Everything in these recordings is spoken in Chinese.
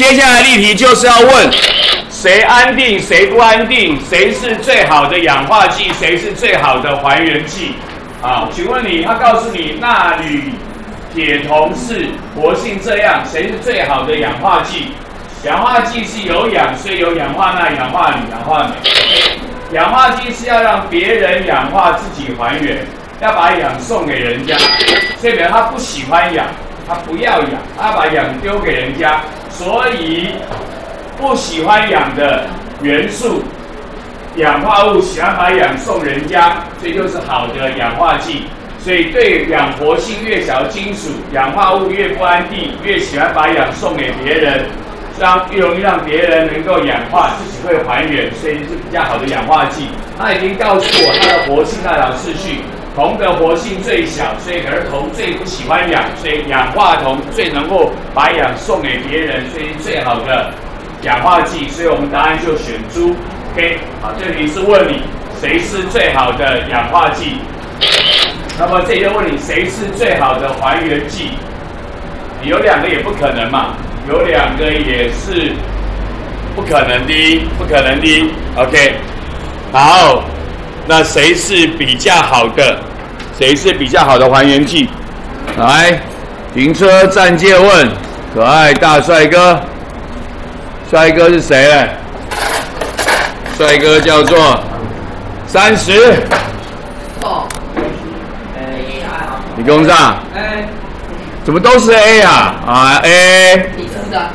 接下来例题就是要问谁安定，谁不安定，谁是最好的氧化剂，谁是最好的还原剂。啊，请问你，他告诉你钠、铝、铁、铜是活性这样，谁是最好的氧化剂？氧化剂是有氧，所以有氧化钠、氧化铝、氧化镁。氧化剂是要让别人氧化，自己还原，要把氧送给人家。所以表示他不喜欢氧，他不要氧，他把氧丢给人家。所以不喜欢氧的元素，氧化物喜欢把氧送人家，所以就是好的氧化剂。所以对氧活性越小的金属，氧化物越不安定，越喜欢把氧送给别人，越容易让别人能够氧化，自己会还原，所以是比较好的氧化剂。他已经告诉我它的活性大小次序，铜的活性最小，所以而铜最不喜欢氧，所以氧化铜最能够把氧送给别人，所以是最好的氧化剂。所以我们答案就选猪。OK， 好，这题是问你谁是最好的氧化剂。那么这就问你谁是最好的还原剂？有两个也不可能嘛，有两个也是不可能的，不可能的。OK， 好，那谁是比较好的？谁是比较好的还原剂？来，停车暂借问，可爱大帅哥，帅哥是谁呢？帅哥叫做30。你跟上？怎么都是 A 啊？啊 A。你真的。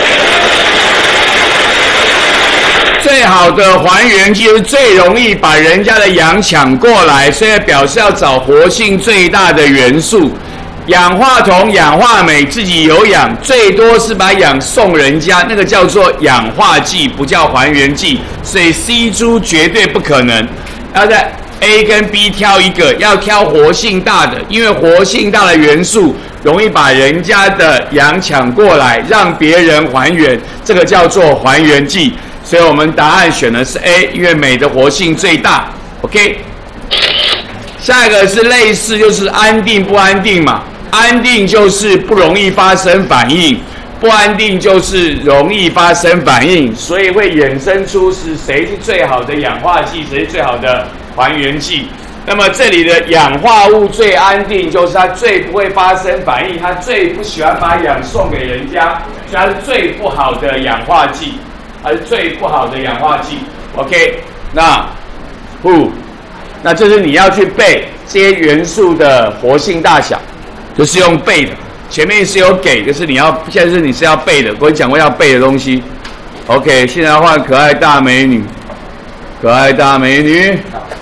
最好的还原剂就是最容易把人家的氧抢过来，所以表示要找活性最大的元素。氧化铜、氧化镁自己有氧，最多是把氧送人家，那个叫做氧化剂，不叫还原剂。所以 C 猪绝对不可能。要在 A 跟 B 挑一个，要挑活性大的，因为活性大的元素容易把人家的氧抢过来，让别人还原，这个叫做还原剂。所以我们答案选的是 A， 因为镁的活性最大。OK， 下一个是类似，就是安定不安定嘛。安定就是不容易发生反应，不安定就是容易发生反应，所以会衍生出是谁是最好的氧化剂，谁是最好的还原剂。那么这里的氧化物最安定，就是它最不会发生反应，它最不喜欢把氧送给人家，所以它是最不好的氧化剂，它是最不好的氧化剂。OK， 那这是你要去背这些元素的活性大小，就是用背的。前面是有给，就是现在是你是要背的，我跟你讲过要背的东西。OK， 现在换可爱大美女，可爱大美女。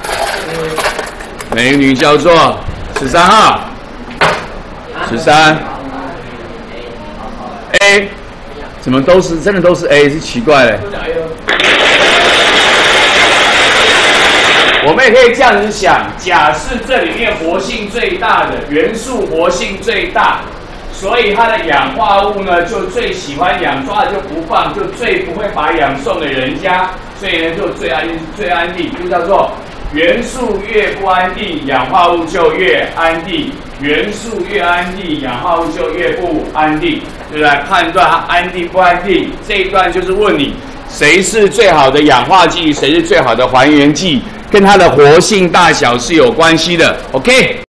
美女叫做13号，13 A， 怎么真的都是 A， 是奇怪嘞。我们也可以这样子想，假设这里面活性最大的元素活性最大，所以它的氧化物呢就最喜欢氧，抓了就不放，就最不会把氧送给人家，所以呢就最安定，就叫做元素越不安定，氧化物就越安定；元素越安定，氧化物就越不安定。就来判断它安定不安定。这一段就是问你谁是最好的氧化剂，谁是最好的还原剂，跟它的活性大小是有关系的。OK。